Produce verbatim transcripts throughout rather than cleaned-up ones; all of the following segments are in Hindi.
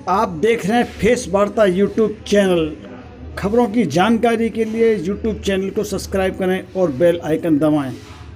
आप देख रहे हैं फेस वार्ता यूट्यूब चैनल। खबरों की जानकारी के लिए यूट्यूब चैनल को सब्सक्राइब करें और बेल आइकन दबाएं।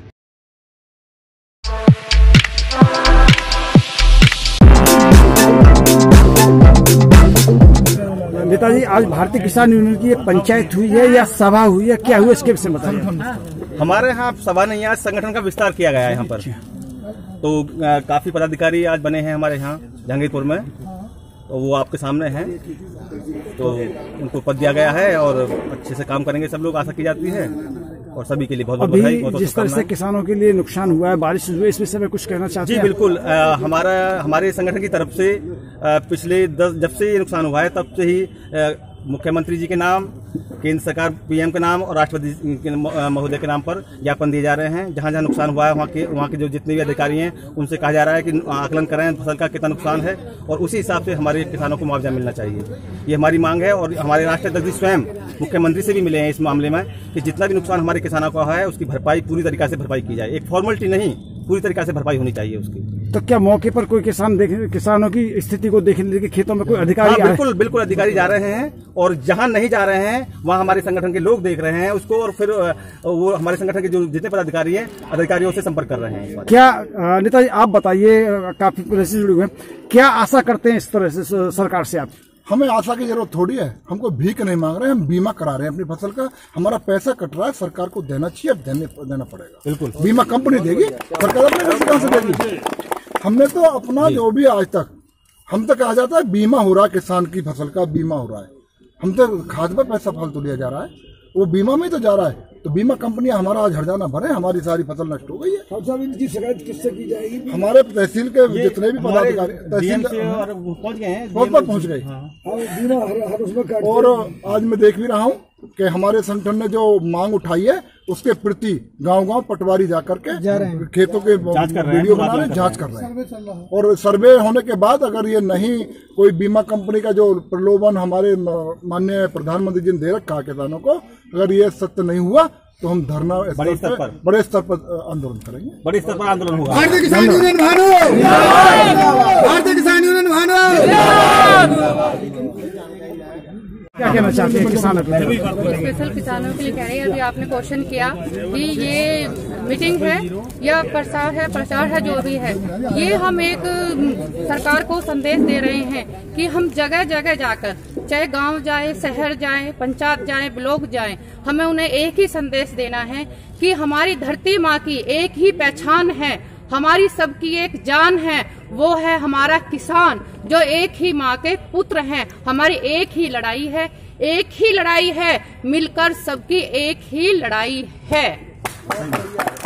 नेताजी, आज भारतीय किसान यूनियन की एक पंचायत हुई है या सभा हुई है, क्या हुआ इसके विषय में बताइए। हमारे यहाँ सभा नहीं, आज संगठन का विस्तार किया गया है यहाँ पर। तो आ, काफी पदाधिकारी आज बने हैं हमारे यहाँ जहांगीरपुर में, तो वो आपके सामने हैं। तो उनको पद दिया गया है और अच्छे से काम करेंगे सब लोग, आशा की जाती है। और सभी के लिए बहुत बहुत बधाई। बहुत जिस तरह से किसानों के लिए नुकसान हुआ है, बारिश हुई, इस विषय में कुछ कहना चाहते हैं? जी बिल्कुल। आ, हमारा हमारे संगठन की तरफ से आ, पिछले दस जब से ये नुकसान हुआ है तब से ही आ, मुख्यमंत्री जी के नाम, केंद्र सरकार पीएम के नाम और राष्ट्रपति महोदय के नाम पर ज्ञापन दिए जा रहे हैं। जहां जहां नुकसान हुआ है वहां के वहां के जो जितने भी अधिकारी हैं उनसे कहा जा रहा है कि आकलन करें फसल का कितना नुकसान है और उसी हिसाब से हमारे किसानों को मुआवजा मिलना चाहिए। ये हमारी मांग है और हमारे राष्ट्रीय अध्यक्ष स्वयं मुख्यमंत्री से भी मिले हैं इस मामले में कि जितना भी नुकसान हमारे किसानों का है उसकी भरपाई पूरी तरीके से भरपाई की जाए। एक फॉर्मेलिटी नहीं, पूरी तरीके से भरपाई होनी चाहिए उसकी। तो क्या मौके पर कोई किसान देख किसानों की स्थिति को देखने के खेतों में कोई अधिकारी? हाँ, बिल्कुल बिल्कुल अधिकारी जा रहे हैं और जहां नहीं जा रहे हैं वहां हमारे संगठन के लोग देख रहे हैं उसको और फिर वो हमारे संगठन के जो जितने पदाधिकारी हैं अधिकारियों से संपर्क कर रहे हैं। क्या नेताजी आप बताइए, काफी पुलिस से जुड़े हुए, क्या आशा करते हैं इस तरह से सरकार से आप? हमें आशा की जरूरत थोड़ी है, हमको भीख नहीं मांग रहे हैं, हम बीमा करा रहे हैं अपनी फसल का। हमारा पैसा कट रहा है, सरकार को देना चाहिए, देने देना पड़ेगा। बिल्कुल, बीमा कंपनी देगी, सरकार अपने पैसे कहां से देगी? हमने तो अपना जो भी आज तक हम तक आ जाता है बीमा हो रहा है, किसान की फसल का बीमा हो रहा है। हम तो खाद पर पैसा फालतू लिया जा रहा है, वो बीमा में तो जा रहा है। तो बीमा कंपनियां हमारा आज हर्जाना भरे, हमारी सारी फसल नष्ट हो गई है। इनकी शिकायत किससे की जाएगी? हमारे तहसील के जितने भी पदाधिकारी तहसील पहुंच गए हैं, बहुत बार पहुंच गए। और आज मैं देख भी रहा हूँ कि हमारे संगठन ने जो मांग उठाई है उसके प्रति गांव गांव पटवारी जाकर के खेतों के वीडियो बना रहे हैं, जांच कर रहे हैं। और सर्वे होने के बाद अगर ये नहीं कोई बीमा कंपनी का जो प्रलोभन हमारे माननीय प्रधानमंत्री जी ने दे रखा किसानों को, अगर ये सत्य नहीं हुआ तो हम धरना बड़े स्तर पर बड़े स्तर पर आंदोलन करेंगे। बड़े स्तर पर आंदोलन होगा। भारतीय किसान यूनियन भानो, भारतीय किसान यूनियन भानो। क्या कहना चाहते हैं किसानों के लिए? स्पेशल किसानों के लिए कह रहे हैं, अभी आपने क्वेश्चन किया कि ये मीटिंग है या प्रसार है प्रचार है जो भी है, ये हम एक सरकार को संदेश दे रहे हैं कि हम जगह जगह जाकर, चाहे गांव जाए, शहर जाए, पंचायत जाए, ब्लॉक जाए, हमें उन्हें एक ही संदेश देना है कि हमारी धरती माँ की एक ही पहचान है, हमारी सबकी एक जान है, वो है हमारा किसान जो एक ही माँ के पुत्र हैं। हमारी एक ही लड़ाई है, एक ही लड़ाई है, मिलकर सबकी एक ही लड़ाई है।